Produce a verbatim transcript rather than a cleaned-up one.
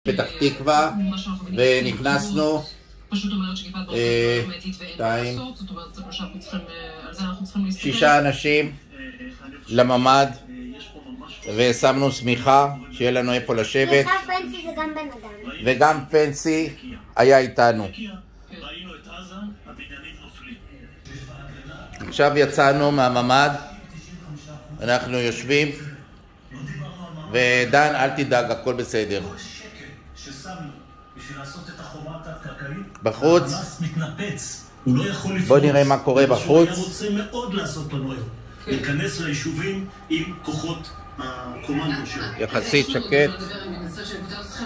פתח תקווה, ונכנסנו שתיים, שישה אנשים לממ"ד, ושמנו סמיכה, שיהיה לנו איפה לשבת. סמיכה פנסי זה גם בן אדם. וגם פנסי היה איתנו. עכשיו יצאנו מהממ"ד, אנחנו יושבים, ודן, אל תדאג, הכל בסדר. בחוץ, בוא נראה מה קורה בחוץ. הוא רוצה מאוד לעשות לנו היום, להיכנס ליישובים עם כוחות הקומנדו שלו. יחסית שקט.